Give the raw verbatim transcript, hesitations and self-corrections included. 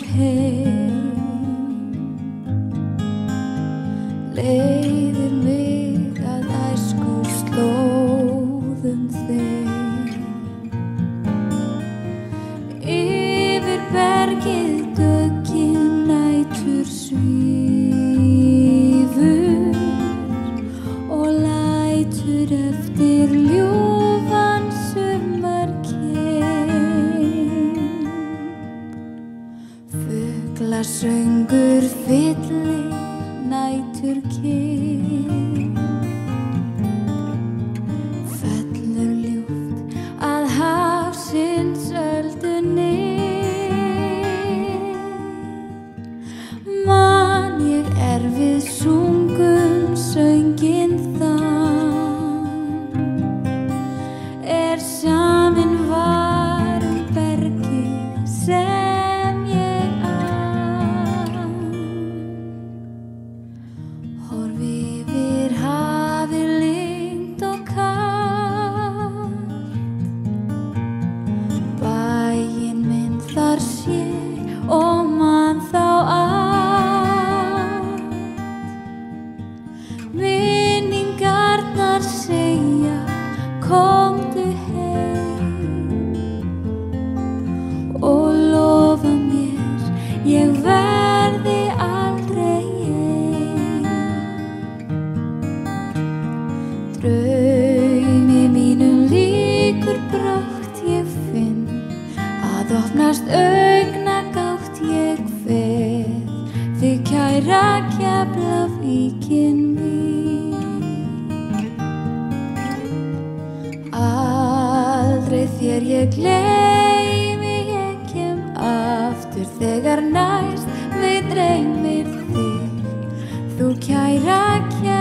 heim. Leiðir mig að æsku slóðum þeim. Yfir bergið döggin nætur svífur og lætur eftir ljúfan sumarkeim. Fuglasöngur fyllir næturkyrrð, fellur ljúft að hafsins öldunni. Man ég er við sungum sönginn þann, er saminn var um bergið sem ég ann. Horfi yfir hafið lygnt og kalt, bæinn minn þar sé og man þá allt. Minningarnar segja komdu heim og lofa mér ég verði aldrei ein. Draumi mínum lýkur brátt, ég finn að opnast augnagátt, ég kveð þig kæra Keflavíkin mín. Aldrei þér ég gleymi, ég kem aftur þegar næst mig dreymir þig, þú kæra Keflavík.